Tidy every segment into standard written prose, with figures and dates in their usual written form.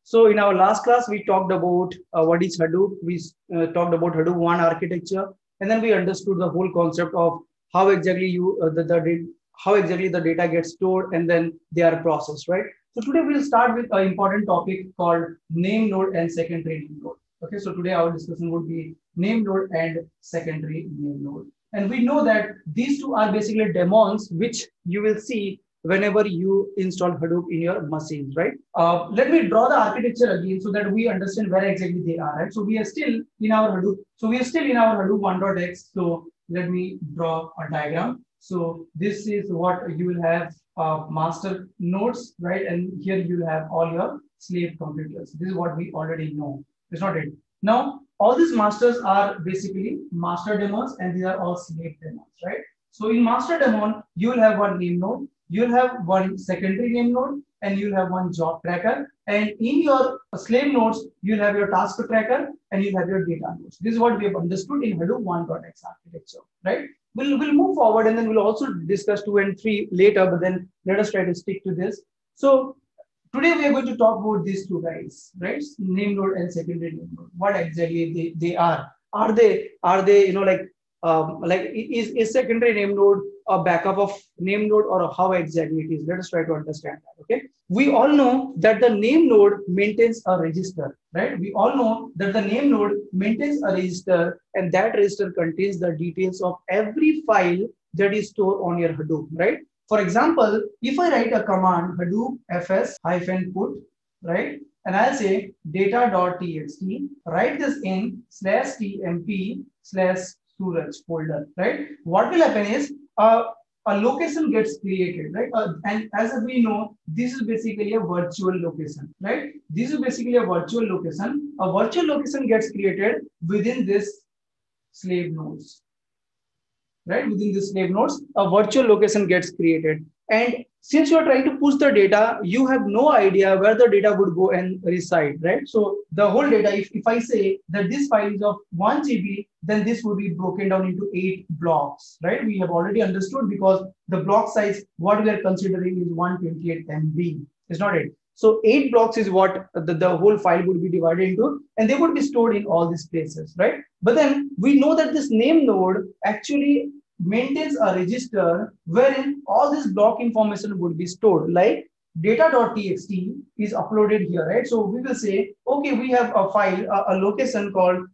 So in our last class, we talked about what is Hadoop. We talked about Hadoop 1 architecture, and then we understood the whole concept of how exactly how exactly the data gets stored and then they are processed, right? So today we'll start with an important topic called name node and secondary name node. Okay, so today our discussion would be name node and secondary name node. And we know that these two are basically daemons which you will see whenever you install Hadoop in your machines, right? Let me draw the architecture again so that we understand where exactly they are, right? So we are still in our Hadoop. So we are still in our Hadoop 1.x. So let me draw a diagram. So this is what you will have master nodes, right? And here you will have all your slave computers. This is what we already know. It's not it. Now, all these masters are basically master daemons and these are all slave daemons, right? So in master daemon, you will have one name node, you'll have one secondary name node, and you'll have one job tracker. And in your slave nodes, you'll have your task tracker and you'll have your data nodes. This is what we have understood in Hadoop 1.x architecture, right? We'll move forward and then we'll also discuss 2 and 3 later, but then let us try to stick to this. So today we are going to talk about these two guys, right? Name node and secondary name node. What exactly they are? Are they is secondary name node a backup of name node or how exactly it is? Let us try to understand that. Okay. We all know that the name node maintains a register, right? We all know that the name node maintains a register and that register contains the details of every file that is stored on your Hadoop, right? For example, if I write a command Hadoop fs-put, right? And I'll say data.txt, write this in /tmp/Suraj folder, right? What will happen is a location gets created, right? And as we know, this is basically a virtual location, right? This is basically a virtual location. A virtual location gets created within this slave nodes, right? Within the slave nodes, a virtual location gets created. And since you're trying to push the data, you have no idea where the data would go and reside, right? So the whole data, if I say that this file is of 1 GB, then this would be broken down into 8 blocks, right? We have already understood because the block size, what we are considering is 128 MB. It's not it. So 8 blocks is what the whole file would be divided into, and they would be stored in all these places, right? But then we know that this name node actually maintains a register wherein all this block information would be stored, like data.txt is uploaded here, right? So we will say, okay, we have a file, a location called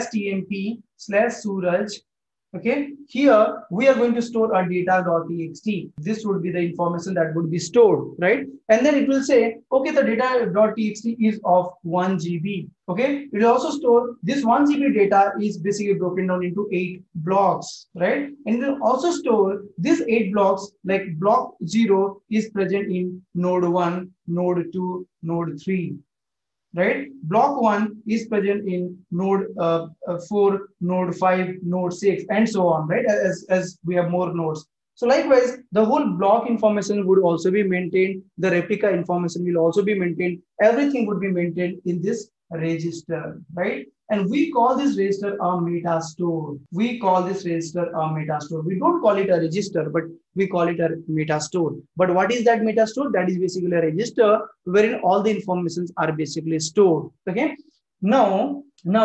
/tmp/Suraj. Okay, here we are going to store our data.txt. This would be the information that would be stored, right? And then it will say, okay, the data.txt is of 1 GB. Okay, it will also store this 1 GB data is basically broken down into 8 blocks, right? And it will also store these 8 blocks, like block 0 is present in node 1, node 2, node 3. Right? Block 1 is present in node 4, node 5, node 6, and so on, right? As we have more nodes. So likewise, the whole block information would also be maintained. The replica information will also be maintained. Everything would be maintained in this register, right? And we call this register a meta store. We call this register a meta store. We don't call it a register, but we call it a meta store. But what is that meta store? That is basically a register wherein all the informations are basically stored. Okay. Now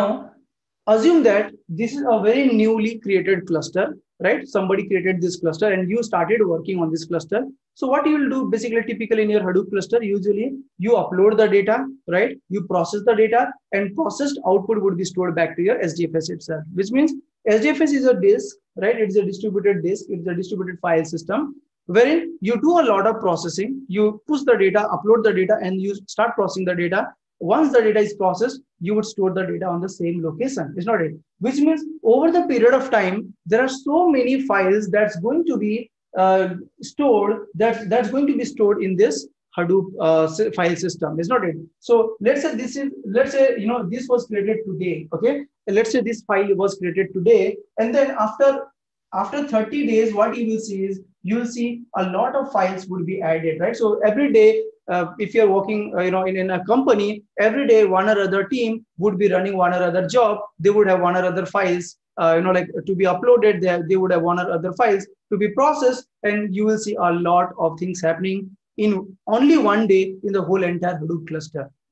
assume that this is a very newly created cluster, right? Somebody created this cluster and you started working on this cluster. So what you will do basically typically in your Hadoop cluster, usually you upload the data, right? You process the data and processed output would be stored back to your SDFS itself, which means SDFS is a disk, right? It's a distributed disk. It's a distributed file system wherein you do a lot of processing. You push the data, upload the data, and you start processing the data. Once the data is processed, you would store the data on the same location. It's not it. Which means over the period of time, there are so many files that's going to be stored, that's going to be stored in this Hadoop file system. It's not it. So let's say this was created today. Okay. Let's say this file was created today. And then after 30 days, what you will see is you will see a lot of files would be added, right? So every day, if you're working, in a company, every day one or other team would be running one or other job. They would have one or other files, to be uploaded. They would have one or other files to be processed, and you will see a lot of things happening in only one day in the whole entire Hadoop cluster, right?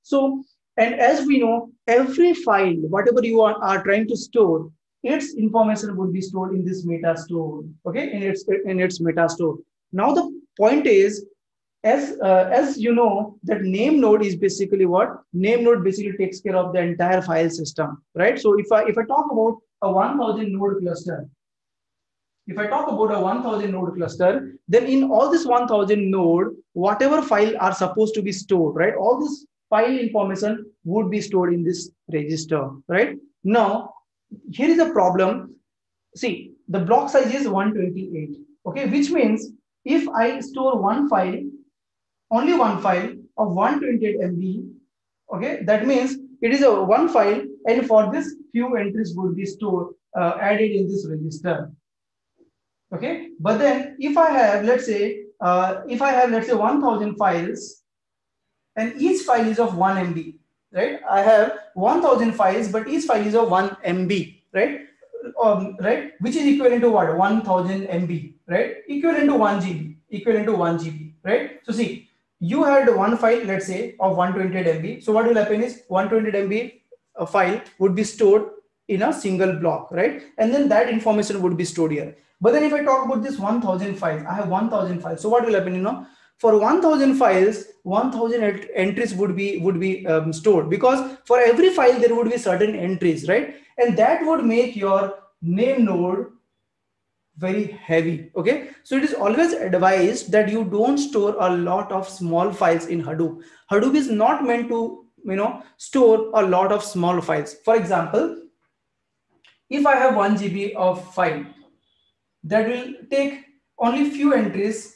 So, and as we know, every file, whatever you are trying to store, its information would be stored in this meta store. Okay, in its meta store. Now the point is, as you know, that name node is basically what? Name node basically takes care of the entire file system, right? So if I talk about a 1000 node cluster, if I talk about a 1000 node cluster, then in all this 1000 node, whatever file are supposed to be stored, right? All this file information would be stored in this register, right? Now, here is a problem. See, the block size is 128, okay? Which means if I store one file, only one file of 128 MB, okay? That means it is a one file, and for this few entries would be stored, added in this register. Okay, but then if I have, let's say, 1000 files, and each file is of 1 MB, right? I have 1000 files, but each file is of 1 MB, right? Right, which is equivalent to what? 1000 MB, right? Equivalent to 1 GB, equivalent to 1 GB, right? So see, you had one file, let's say, of 128 MB. So what will happen is 128 MB file would be stored in a single block, right? And then that information would be stored here. But then if I talk about this 1000 files, I have 1000 files. So what will happen, for 1000 files, 1000 entries would be stored, because for every file there would be certain entries, right? And that would make your name node very heavy. Okay, so it is always advised that you don't store a lot of small files in Hadoop. Hadoop is not meant to store a lot of small files. For example, if I have 1 GB of file, that will take only few entries,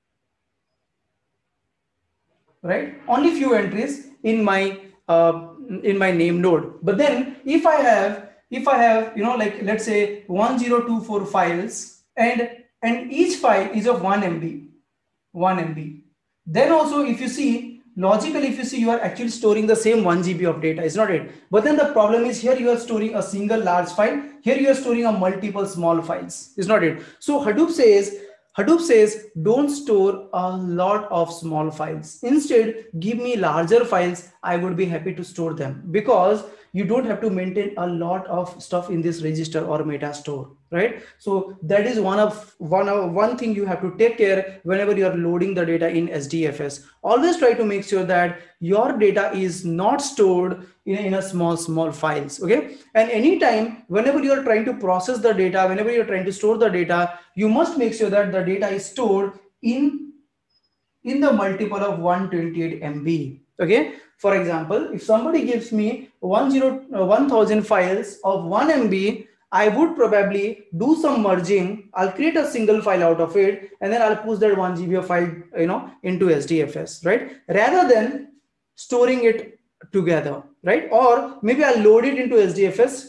right? Only few entries in my name node. But then if I have like, let's say 1024 files, and each file is of 1 MB, then also if you see logically, if you see, you are actually storing the same 1 GB of data, is not it? But then the problem is, here you are storing a single large file, here you are storing a multiple small files, is not it? So Hadoop says don't store a lot of small files. Instead, give me larger files. I would be happy to store them, because you don't have to maintain a lot of stuff in this register or meta store, right? So that is one thing you have to take care whenever you are loading the data in HDFS. Always try to make sure that your data is not stored in a small files. Okay, and anytime whenever you are trying to process the data, whenever you're trying to store the data, you must make sure that the data is stored in the multiple of 128 MB. Okay, for example, if somebody gives me 1000 files of 1 MB, I would probably do some merging. I'll create a single file out of it, and then I'll push that 1 GB of file into HDFS, right? Rather than storing it together, right? Or maybe I'll load it into HDFS,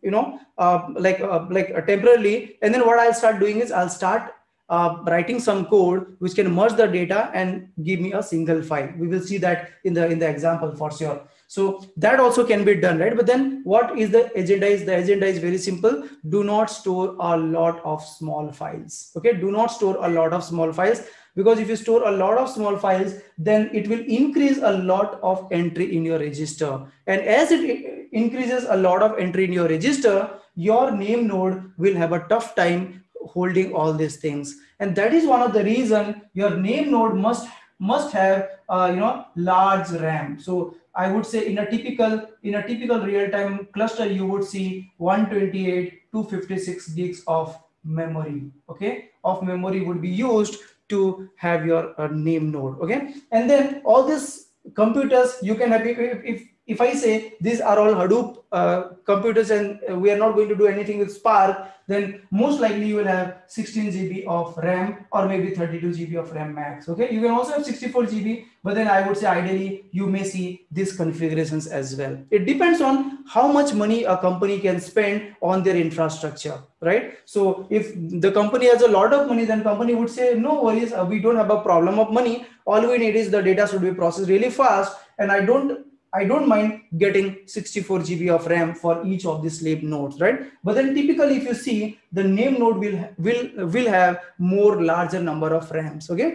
temporarily, and then what I'll start doing is I'll start writing some code which can merge the data and give me a single file. We will see that in the example for sure. So that also can be done, right? But then what is the agenda? The agenda is very simple. Do not store a lot of small files. Okay, do not store a lot of small files, because if you store a lot of small files, then it will increase a lot of entry in your register. And as it increases a lot of entry in your register, your name node will have a tough time holding all these things. And that is one of the reason your name node must have large RAM. So I would say in a typical real-time cluster, you would see 128 256 gigs of memory. Okay, of memory would be used to have your name node. Okay, and then all these computers you can have, if I say these are all Hadoop computers, and we are not going to do anything with Spark, then most likely you will have 16 GB of RAM, or maybe 32 GB of RAM max. Okay, you can also have 64 GB, but then I would say ideally you may see these configurations as well. It depends on how much money a company can spend on their infrastructure, right? So if the company has a lot of money, then company would say, no worries, we don't have a problem of money. All we need is the data should be processed really fast, and I don't mind getting 64 GB of RAM for each of the slave nodes, right? But then typically, if you see, the name node will have more larger number of RAMs. Okay,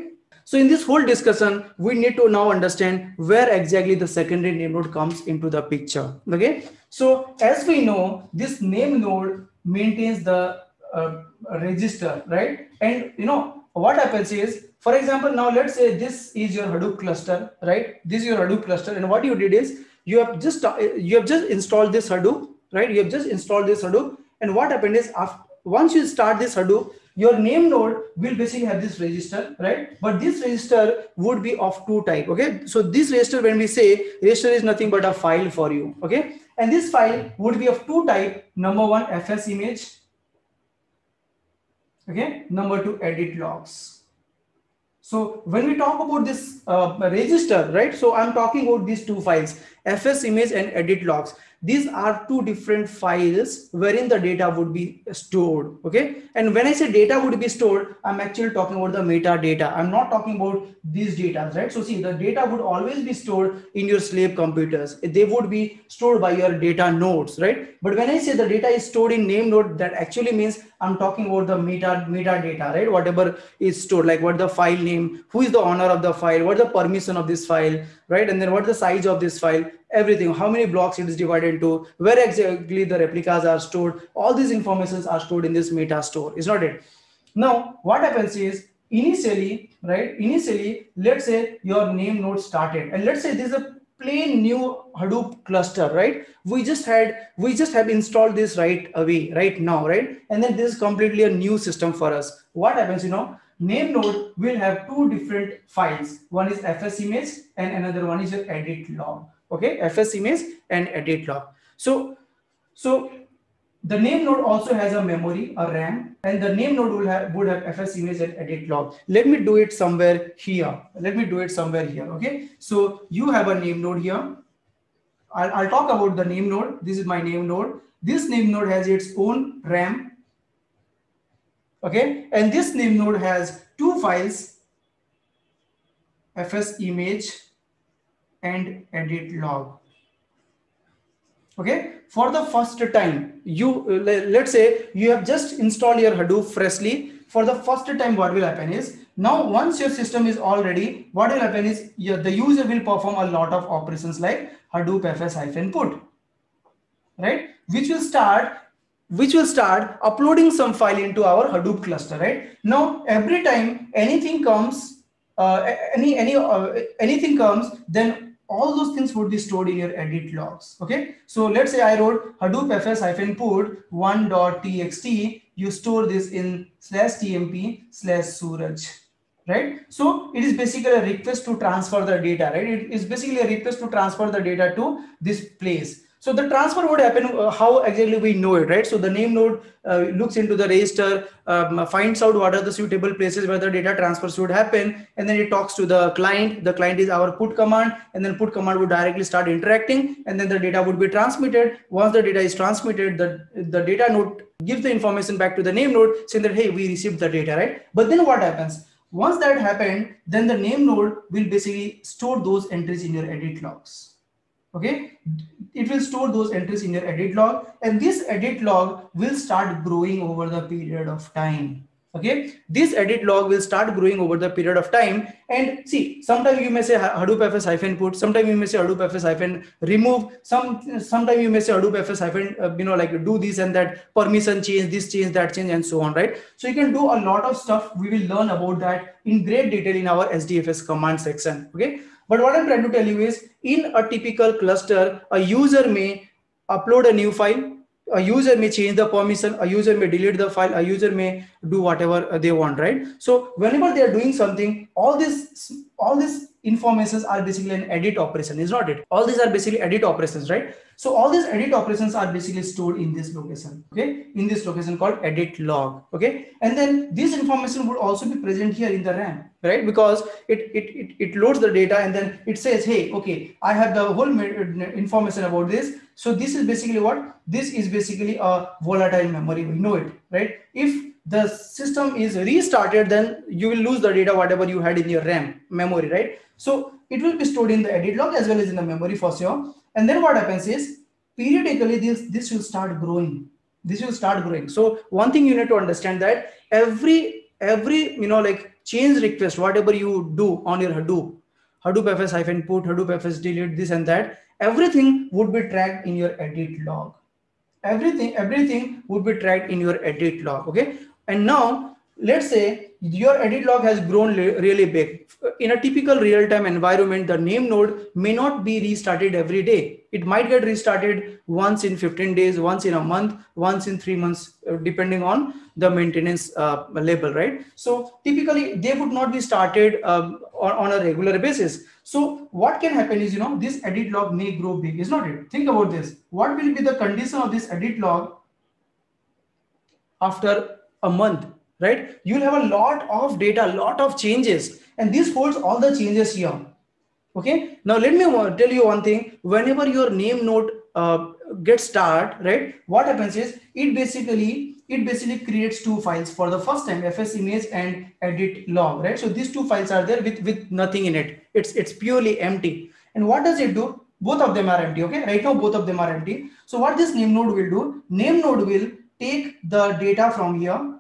So in this whole discussion, we need to now understand where exactly the secondary name node comes into the picture. Okay. So as we know, this name node maintains the register, right? And you know what happens is, for example, now let's say this is your Hadoop cluster, right? This is your Hadoop cluster, and what you did is you have just installed this Hadoop, right? You have just installed this Hadoop, and what happened is once you start this Hadoop, your name node will basically have this register, right? But this register would be of two type. Okay, so this register, when we say register, is nothing but a file for you. Okay, and this file would be of two type. Number one, FS image. Okay, number two, edit logs. So when we talk about this register, right? So I'm talking about these two files, FS image and edit logs. These are two different files wherein the data would be stored. Okay. And when I say data would be stored, I'm actually talking about the metadata. I'm not talking about these data, right? So see, the data would always be stored in your slave computers. They would be stored by your data nodes, right? But when I say the data is stored in name node, that actually means I'm talking about the metadata, right? Whatever is stored, like what the file name, who is the owner of the file, what the permission of this file, right? And then what the size of this file, everything, how many blocks it is divided into, where exactly the replicas are stored. All these informations are stored in this meta store, is not it? Now, what happens is initially, right? Initially, let's say your name node started, and let's say this is a plain new Hadoop cluster, right? We just have installed this right away, right now, right? And then this is completely a new system for us. What happens, you know, name node will have two different files. One is FS image and another one is your edit log. Okay, FS image and edit log. So the name node also has a memory, a RAM, and the name node would have FS image and edit log. Let me do it somewhere here. Okay, so you have a name node here. I'll talk about the name node. This is my name node. This name node has its own RAM. Okay, and this name node has two files, FS image and edit log. Okay, for the first time, let's say you have just installed your Hadoop freshly. For the first time, what will happen is, now once your system is all ready, what will happen is the user will perform a lot of operations like Hadoop fs-put, right? Which will start uploading some file into our Hadoop cluster, right? Now every time anything comes, anything comes, then all those things would be stored in your edit logs. Okay, so let's say I wrote Hadoop fs-put 1.txt. You store this in /tmp/suraj, right? So it is basically a request to transfer the data, right? It is basically a request to transfer the data to this place. So the transfer would happen, how exactly we know it, right? So the name node looks into the register, finds out what are the suitable places where the data transfer should happen, and then it talks to the client. The client is our put command, and then put command would directly start interacting, and then the data would be transmitted. Once the data is transmitted, the data node gives the information back to the name node saying that, hey, we received the data, right? But then what happens? Once that happened, then the name node will basically store those entries in your edit logs. Okay, it will store those entries in your edit log, and this edit log will start growing over the period of time. Okay, this edit log will start growing over the period of time. And see, sometimes you may say Hadoop fs-put, sometimes you may say Hadoop fs-remove, sometimes you may say Hadoop fs- like do this and that, permission change, this change, that change, and so on, right? So you can do a lot of stuff. We will learn about that in great detail in our SDFS command section. Okay, but what I'm trying to tell you is, in a typical cluster, a user may upload a new file, a user may change the permission, a user may delete the file, a user may do whatever they want, right? So whenever they are doing something, all these informations are basically an edit operation, is not it? All these are basically edit operations, right? So all these edit operations are basically stored in this location, okay? In this location called edit log, okay? And then this information would also be present here in the RAM, right? Because it loads the data, and then it says, hey, okay, I have the whole information about this. So this is basically what? This is basically a volatile memory. We know it, right? If the system is restarted, then you will lose the data, whatever you had in your RAM memory, right? So it will be stored in the edit log as well as in the memory for sure. And then what happens is, periodically this will start growing. This will start growing. So one thing you need to understand, that every every, like change request, whatever you do on your Hadoop, Hadoop fs -put, Hadoop fs delete, this and that, everything would be tracked in your edit log. Everything would be tracked in your edit log. Okay. And now let's say your edit log has grown really big. In a typical real-time environment, the name node may not be restarted every day. It might get restarted once in 15 days, once in a month, once in 3 months, depending on the maintenance level, right? So typically they would not be started on a regular basis. So what can happen is, this edit log may grow big, is not it? Think about this. What will be the condition of this edit log after a month, right? You'll have a lot of data, a lot of changes, and this holds all the changes here. Okay. Now let me tell you one thing. Whenever your name node gets started, right, what happens is it basically creates two files for the first time, fs image and edit log, right? So these two files are there with nothing in it. It's purely empty. And what does it do? Both of them are empty. Okay, right now both of them are empty. So what this name node will do, name node will take the data from here,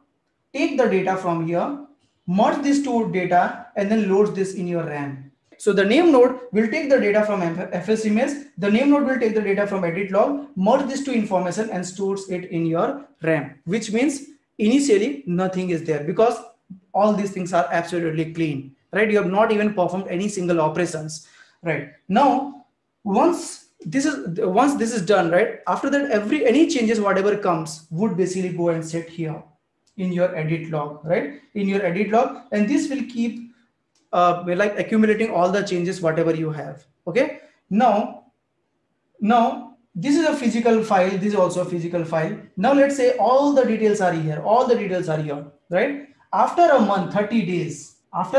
merge these two data, and then loads this in your RAM. So the name node will take the data from fs image, the name node will take the data from edit log, merge this two information and stores it in your RAM, which means initially nothing is there because all these things are absolutely clean, right? You have not even performed any single operations, right? Now, once this is done, right? After that, any changes, whatever comes, would basically go and sit here in your edit log, right? In your edit log, and this will keep like accumulating all the changes whatever you have. Okay. Now this is a physical file, this is also a physical file. Now let's say all the details are here, right? After a month, 30 days,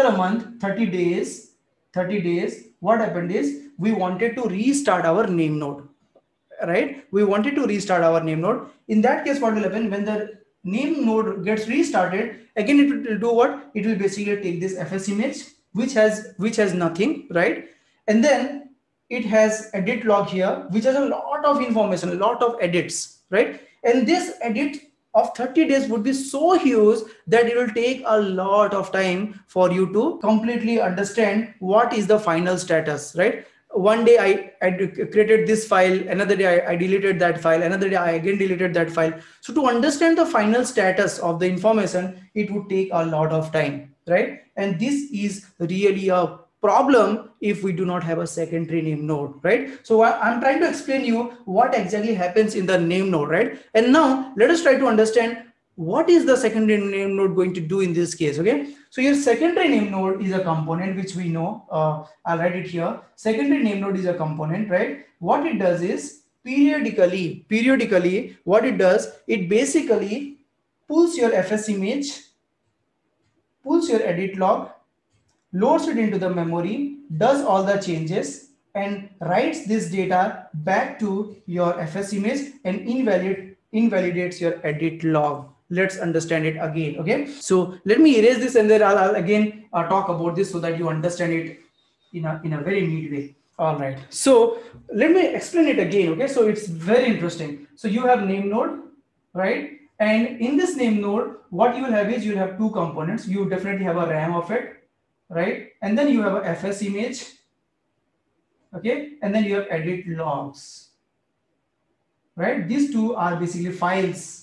what happened is we wanted to restart our name node, right? In that case, what will happen when the name node gets restarted? Again, it will do what? It will basically take this fs image, which has nothing, right? And then it has edit log here, which has a lot of information, a lot of edits, right? And this edit of 30 days would be so huge that it will take a lot of time for you to completely understand what is the final status, right? One day I created this file, another day I deleted that file, another day I again deleted that file. So to understand the final status of the information, it would take a lot of time, right? And this is really a problem if we do not have a secondary name node, right? So I'm trying to explain you what exactly happens in the name node, right? And now let us try to understand what is the secondary name node going to do in this case. Okay, so your secondary name node is a component which we know. I'll write it here. Secondary name node is a component, right? What it does is periodically what it does, it basically pulls your fs image, pulls your edit log, loads it into the memory, does all the changes, and writes this data back to your fs image and invalidates your edit log. Let's understand it again. Okay, so let me erase this and then I'll again talk about this so that you understand it in a very neat way. All right, so let me explain it again. Okay, so it's very interesting. So you have name node, right? And in this name node, what you will have is you'll have two components. You definitely have a RAM of it, right? And then you have a fs image, okay? And then you have edit logs, right? These two are basically files.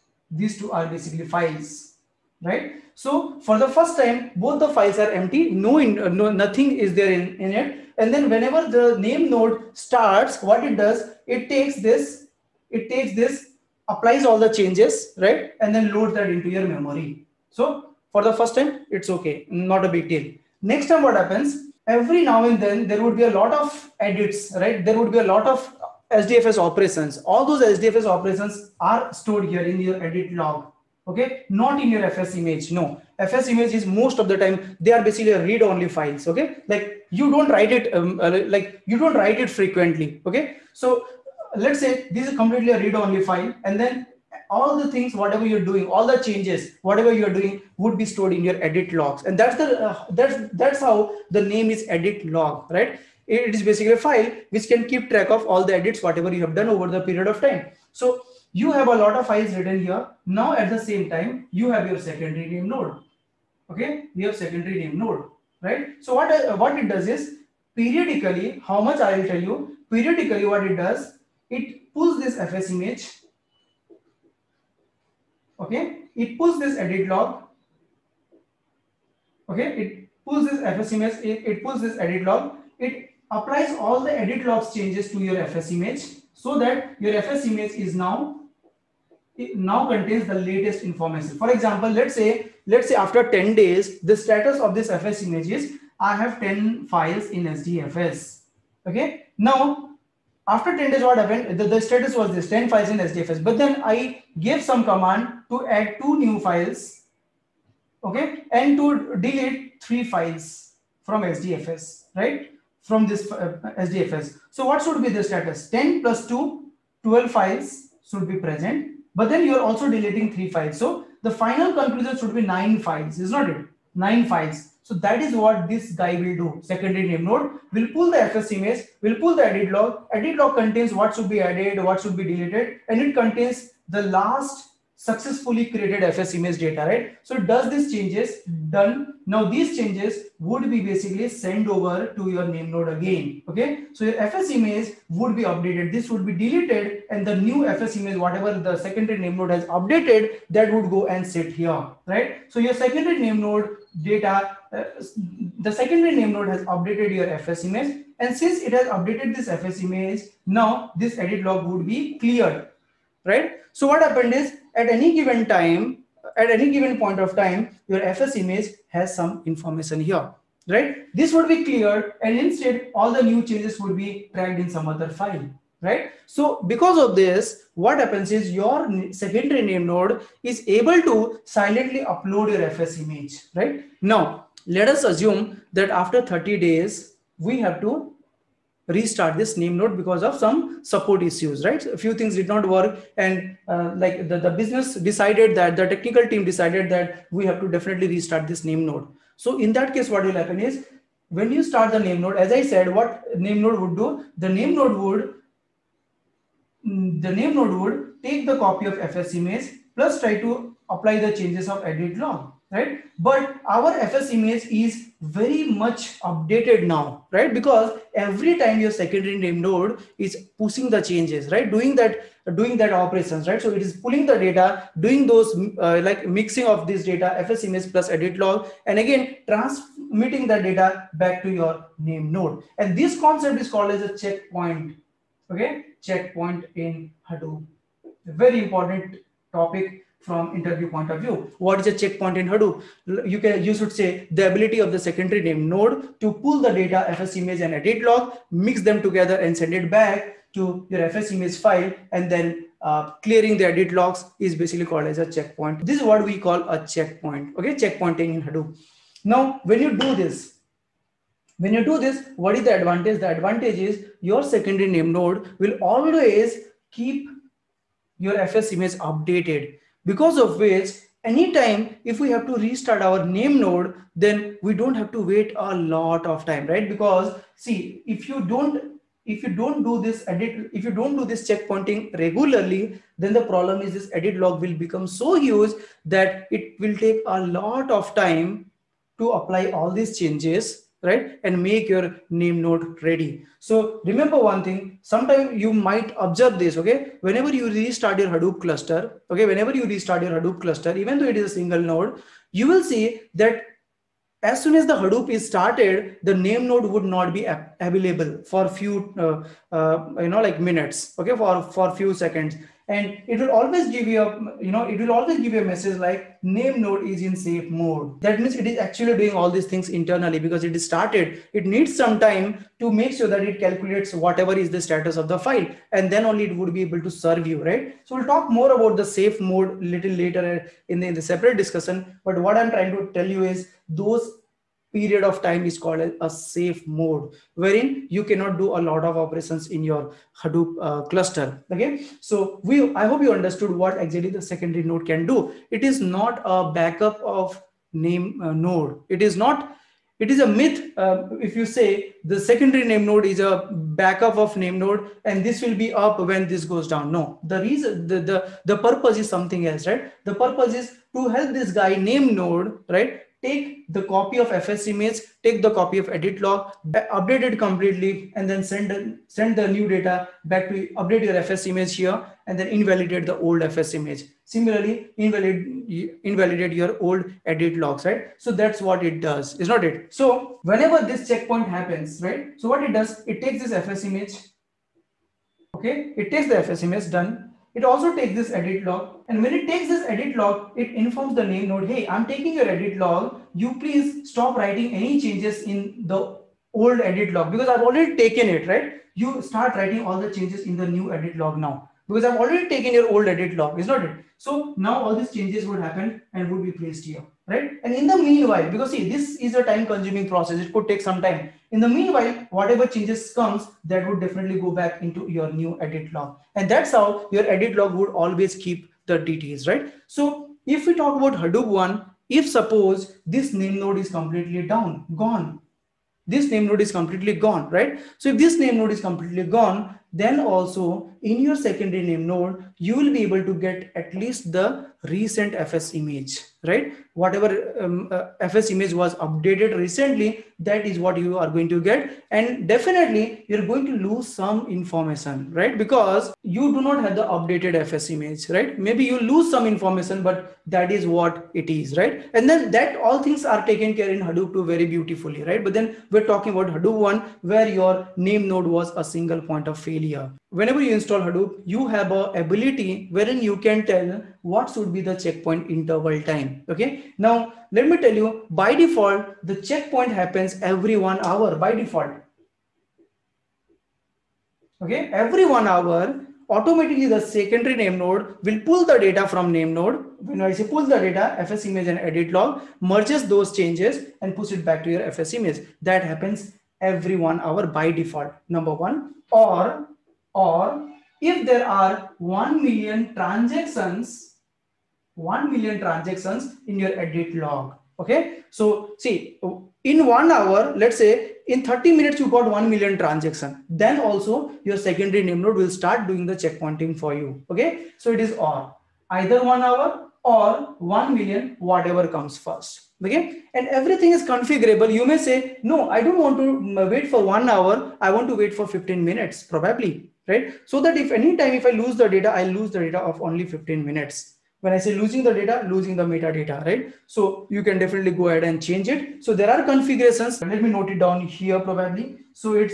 Right? So for the first time, both the files are empty. Nothing is there in it. And then whenever the name node starts, what it does, it takes this, applies all the changes, right? And then loads that into your memory. So for the first time, it's okay, not a big deal. Next time what happens, every now and then there would be a lot of edits, right? There would be a lot of SDFS operations. All those SDFS operations are stored here in your edit log, okay? Not in your FS image. No, FS image is most of the time, they are basically read-only files, okay? Like you don't write it, frequently, okay? So let's say this is completely a read-only file, and then all the things, whatever you're doing, all the changes, whatever you're doing would be stored in your edit logs. And that's how the name is edit log, right? It is basically a file which can keep track of all the edits, whatever you have done over the period of time. So you have a lot of files written here. Now at the same time, you have your secondary name node. Okay, we have secondary name node, right? So what it does is periodically, how much I will tell you, periodically what it does, it pulls this FS image, okay, it pulls this edit log, okay, it pulls this FS image, it pulls this edit log, it applies all the edit logs changes to your FS image so that your FS image is now, it now contains the latest information. For example, let's say after 10 days, the status of this FS image is I have 10 files in SDFS. Okay. Now, after 10 days, what happened? The status was this 10 files in SDFS, but then I gave some command to add 2 new files, okay, and to delete 3 files from SDFS, right? From this SDFS. So what should be the status? 10 plus 2, 12 files should be present. But then you are also deleting 3 files. So the final conclusion should be 9 files, is not it? 9 files. So that is what this guy will do. Secondary name node will pull the FS image, will pull the edit log. Edit log contains what should be added, what should be deleted, and it contains the last successfully created FS image data, right? So it does these changes, done. Now these changes would be basically sent over to your name node again, okay? So your FS image would be updated, this would be deleted, and the new FS image, whatever the secondary name node has updated, that would go and sit here, right? So your secondary name node data, the secondary name node has updated your FS image, and since it has updated this FS image, now this edit log would be cleared, right? So what happened is, at any given time, at any given point of time, your FS image has some information here, right? This would be cleared, and instead all the new changes would be tracked in some other file, right? So because of this, what happens is your secondary name node is able to silently upload your FS image, right? Now, let us assume that after 30 days, we have to restart this name node because of some support issues, right? A few things did not work, and like the business decided that, the technical team decided that we have to definitely restart this name node. So in that case, what will happen is, when you start the name node, as I said, what name node would do, the name node would take the copy of FS image plus try to apply the changes of edit log, right? But our FS image is very much updated now, right? Because every time your secondary name node is pushing the changes, right? Doing that operations, right? So it is pulling the data, doing those like mixing of this data, FS image plus edit log, and again transmitting the data back to your name node. And this concept is called as a checkpoint. Okay, checkpoint in Hadoop. A very important topic from interview point of view. What is a checkpoint in Hadoop? You should say the ability of the secondary name node to pull the data, FS image and edit log, mix them together and send it back to your FS image file, and then clearing the edit logs is basically called as a checkpoint. This is what we call a checkpoint. Okay, checkpointing in Hadoop. Now, when you do this, what is the advantage? The advantage is your secondary name node will always keep your FS image updated, because of which anytime if we have to restart our name node, then we don't have to wait a lot of time, right? Because see, if you don't do this checkpointing regularly, then the problem is this edit log will become so huge that it will take a lot of time to apply all these changes, right, and make your name node ready. So remember one thing, sometimes you might observe this, okay, whenever you restart your Hadoop cluster, even though it is a single node, you will see that as soon as the Hadoop is started, the name node would not be available for few like minutes, okay, for few seconds, and it will always give you a message like name node is in safe mode. That means it is actually doing all these things internally because it is started. It needs some time to make sure that it calculates whatever is the status of the file, and then only it would be able to serve you, right? So we'll talk more about the safe mode little later in the separate discussion. But what I'm trying to tell you is those period of time is called a safe mode, wherein you cannot do a lot of operations in your Hadoop cluster. Okay, so I hope you understood what exactly the secondary node can do. It is not a backup of name node. It is a myth if you say the secondary name node is a backup of name node and this will be up when this goes down. No, the reason, the purpose is something else, right? The purpose is to help this guy name node, right, take the copy of FS image, take the copy of edit log, update it completely, and then send the new data back to update your FS image here, and then invalidate the old FS image. Similarly, invalidate your old edit logs, right? So that's what it does, is not it? So whenever this checkpoint happens, right? So what it does, it takes this FS image. Okay, it takes the FS image, done. It also takes this edit log, and when it takes this edit log, it informs the name node, hey, I'm taking your edit log, you please stop writing any changes in the old edit log, because I've already taken it, right? You start writing all the changes in the new edit log now, because I've already taken your old edit log, is not it? So now all these changes would happen and would be placed here, right? And in the meanwhile, because see, this is a time consuming process, it could take some time. In the meanwhile, whatever changes comes, that would definitely go back into your new edit log. And that's how your edit log would always keep the details, right? So if we talk about Hadoop one, if suppose this name node is completely gone, this name node is completely gone, right? So if this name node is completely gone, then also in your secondary name node, you will be able to get at least the recent FS image, right? Whatever FS image was updated recently, that is what you are going to get. And definitely you're going to lose some information, right? Because you do not have the updated FS image, right? Maybe you lose some information, but that is what it is, right? And then that all things are taken care in Hadoop 2 very beautifully, right? But then we're talking about Hadoop 1, where your name node was a single point of failure. Whenever you install Hadoop, you have a ability wherein you can tell what should be the checkpoint interval time. Okay. Now let me tell you, by default, the checkpoint happens every 1 hour by default. Okay. Every 1 hour, automatically the secondary name node will pull the data from name node. When I say pull the data, FS image and edit log, merges those changes and push it back to your FS image. That happens every 1 hour by default, number one. Or if there are 1 million transactions in your edit log. Okay. So see, in 1 hour, let's say in 30 minutes, you got 1 million transactions. Then also your secondary name node will start doing the checkpointing for you. Okay. So it is or either 1 hour or 1 million, whatever comes first. Okay. And everything is configurable. You may say, no, I don't want to wait for 1 hour. I want to wait for 15 minutes probably, right? So that if anytime if I lose the data, I lose the data of only 15 minutes. When I say losing the data, losing the metadata, right? So you can definitely go ahead and change it. So there are configurations. Let me note it down here probably. So it's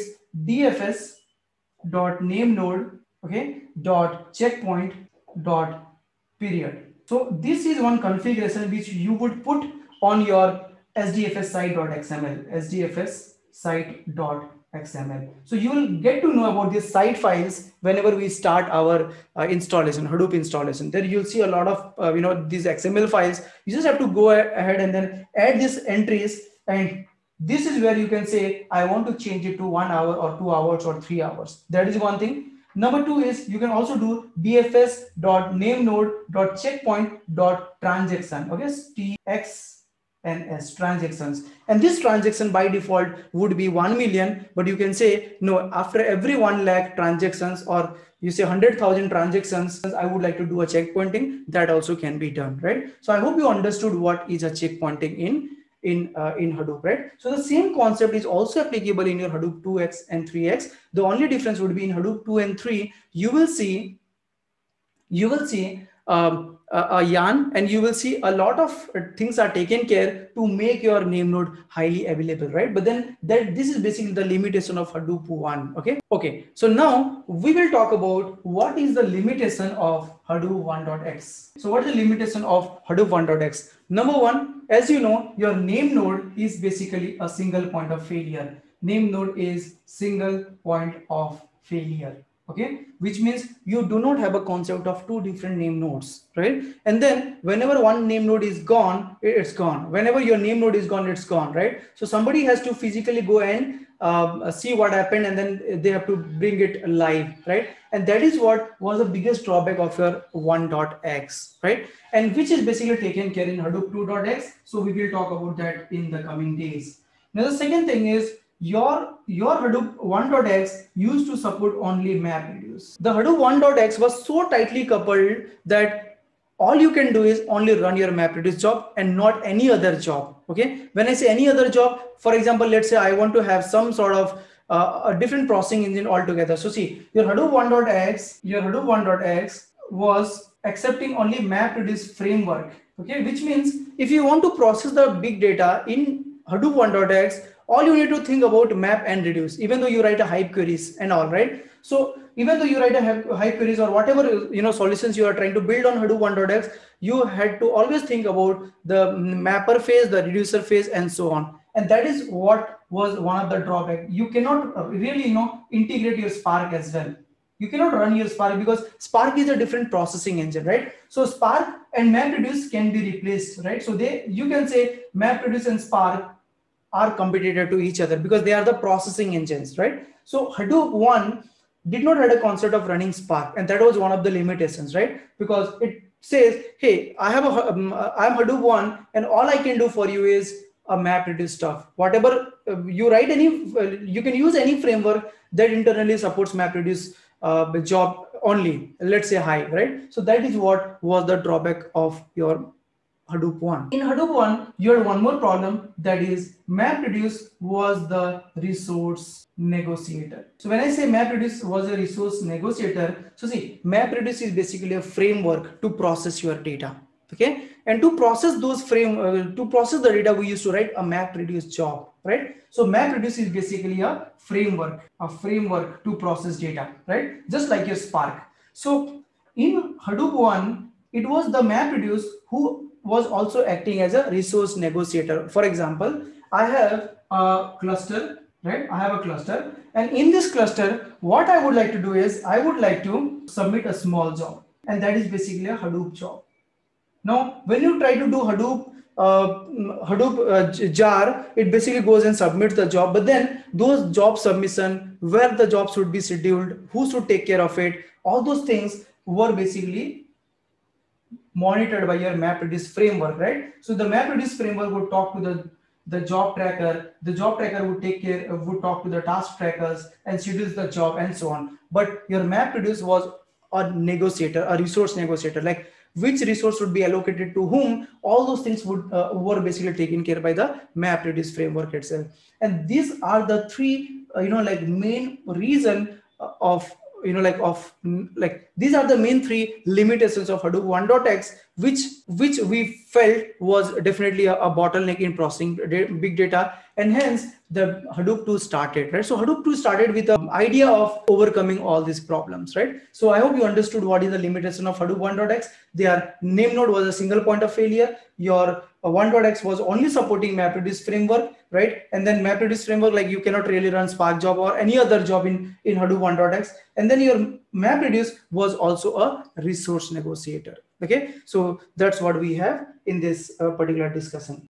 dfs.nameNode, okay, .checkpoint.period. So this is one configuration which you would put on your SDFS site.xml, SDFS site.xml. So you will get to know about these site files whenever we start our installation, Hadoop installation. There you'll see a lot of these XML files. You just have to go ahead and then add these entries, and this is where you can say I want to change it to 1 hour or 2 hours or 3 hours. That is one thing. Number two is you can also do dfs.nameNode.checkpoint.transaction. Okay, TXNS transactions, and this transaction by default would be 1 million, but you can say no, after every 1 lakh transactions, or you say 100,000 transactions, I would like to do a checkpointing. That also can be done, right? So I hope you understood what is a checkpointing in Hadoop, right? So the same concept is also applicable in your Hadoop 2x and 3x. The only difference would be in Hadoop 2 and 3, you will see a yarn, and you will see a lot of things are taken care to make your name node highly available, right? But then this is basically the limitation of Hadoop 1. Okay. So now we will talk about what is the limitation of Hadoop 1.x. So what is the limitation of Hadoop 1.x? Number one, as you know, your name node is basically a single point of failure. Name node is single point of failure. Okay, which means you do not have a concept of two different name nodes, right? And then whenever one name node is gone, it's gone. Whenever your name node is gone, it's gone, right? So somebody has to physically go and see what happened, and then they have to bring it live, right? And that is what was the biggest drawback of your 1.x, right? And which is basically taken care in Hadoop 2.x. So we will talk about that in the coming days. Now the second thing is your Hadoop 1.x used to support only map reduce. The Hadoop 1.x was so tightly coupled that all you can do is only run your MapReduce job and not any other job. Okay, when I say any other job, for example, let's say I want to have some sort of a different processing engine altogether. So see, your Hadoop 1.x was accepting only MapReduce framework. Okay, which means if you want to process the big data in Hadoop 1.x, all you need to think about map and reduce, even though you write a Hive queries and all, right? So even though you write a Hive queries or whatever solutions you are trying to build on Hadoop 1.x, you had to always think about the mapper phase, the reducer phase, and so on. And that is what was one of the drawbacks. You cannot really integrate your Spark as well. You cannot run your Spark because Spark is a different processing engine, right? So Spark and MapReduce can be replaced, right? So you can say MapReduce and Spark are competitor to each other because they are the processing engines, right? So Hadoop 1 did not have a concept of running Spark, and that was one of the limitations, right? Because it says, hey, I'm Hadoop 1, and all I can do for you is a MapReduce stuff. Whatever you write, you can use any framework that internally supports MapReduce job only. Let's say Hive, right? So that is what was the drawback of your Hadoop 1. In Hadoop 1, you had one more problem, that is MapReduce was the resource negotiator. So when I say MapReduce was a resource negotiator, so see, MapReduce is basically a framework to process your data. Okay, and to process those to process the data, we used to write a MapReduce job, right? So MapReduce is basically a framework to process data, right? Just like your Spark. So in Hadoop 1, it was the MapReduce who was also acting as a resource negotiator. For example, I have a cluster, right? I have a cluster, and in this cluster, what I would like to do is I would like to submit a small job, and that is basically a Hadoop job. Now, when you try to do Hadoop jar, it basically goes and submits the job, but then those job submission, where the job should be scheduled, who should take care of it, all those things were basically monitored by your MapReduce framework, right? So the MapReduce framework would talk to the job tracker. The job tracker would talk to the task trackers and schedules the job and so on. But your MapReduce was a negotiator, a resource negotiator, like which resource would be allocated to whom. All those things were basically taken care by the MapReduce framework itself. And these are the three, main reason of these are the main three limitations of Hadoop 1.x, which we felt was definitely a bottleneck in processing big data, and hence the Hadoop 2 started, right? So Hadoop 2 started with the idea of overcoming all these problems, right? So I hope you understood what is the limitation of Hadoop 1.x. Their name node was a single point of failure. Your 1.x was only supporting MapReduce framework, right? And then MapReduce framework, like you cannot really run Spark job or any other job in Hadoop 1.x. And then your MapReduce was also a resource negotiator. Okay, so that's what we have in this particular discussion.